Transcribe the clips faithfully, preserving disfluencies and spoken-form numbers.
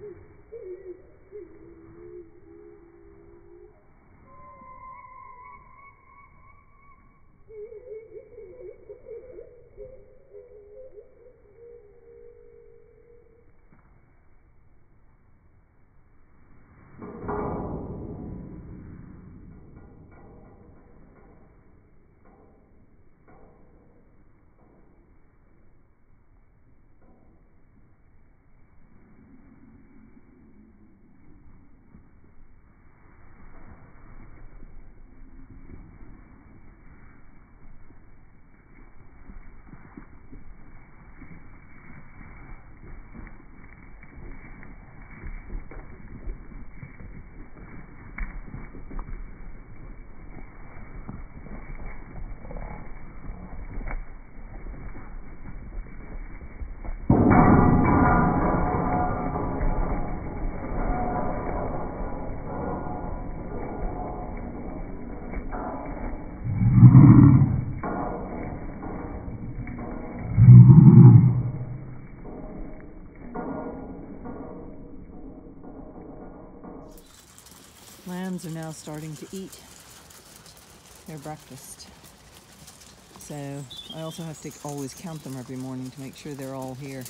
Lambs are now starting to eat their breakfast. So I also have to always count them every morning to make sure they're all here.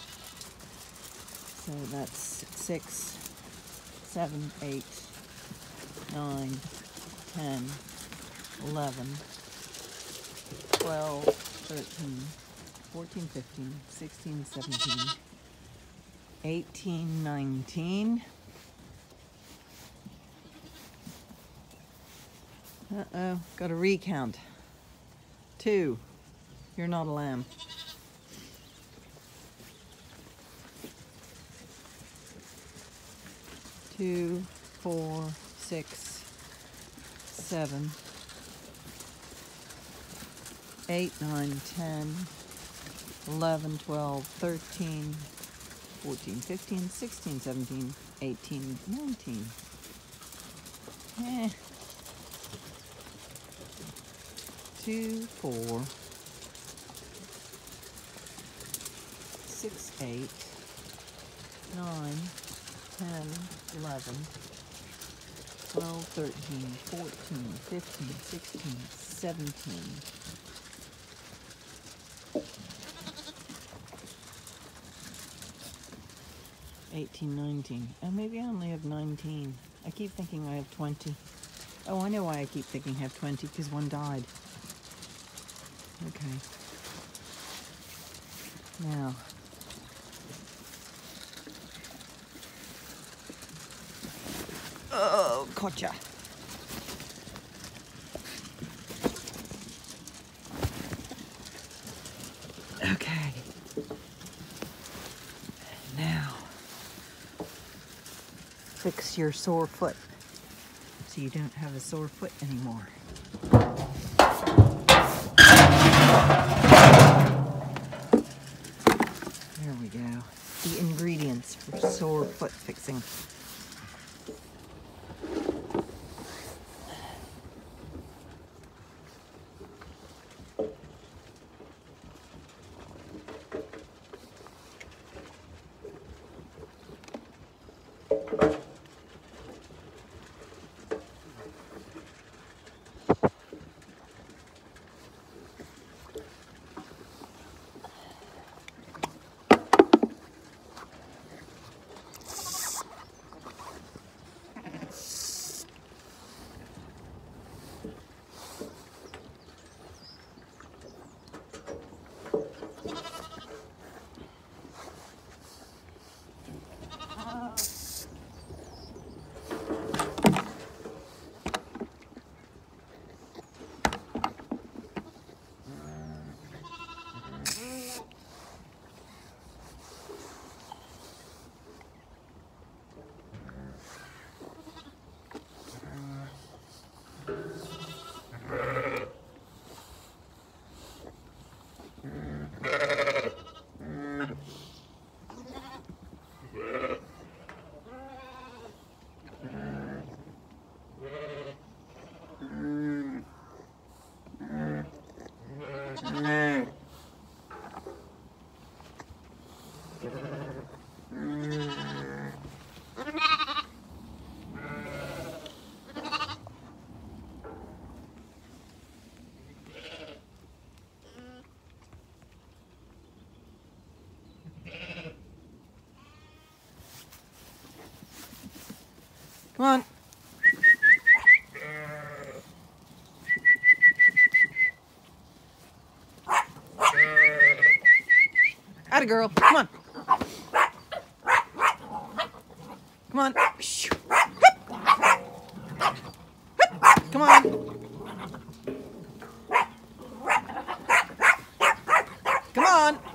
So that's six, seven, eight, nine, ten, eleven, twelve, thirteen, fourteen, fifteen, sixteen, seventeen, eighteen, nineteen. Uh-oh, got a recount. Two, you're not a lamb. Two, four, six, seven, eight, nine, ten, eleven, twelve, thirteen, fourteen, fifteen, sixteen, seventeen, eighteen, nineteen. Eh. Two, four, six, eight, nine, ten, eleven, twelve, thirteen, fourteen, fifteen, sixteen, seventeen. eighteen, nineteen. Oh, maybe I only have nineteen. I keep thinking I have twenty. Oh, I know why I keep thinking I have twenty, because one died. Okay. Now, oh, gotcha. Okay. Now, fix your sore foot so you don't have a sore foot anymore. There we go. The ingredients for sore foot fixing. Come on. Atta girl. Come on. Come on. Come on. Come on.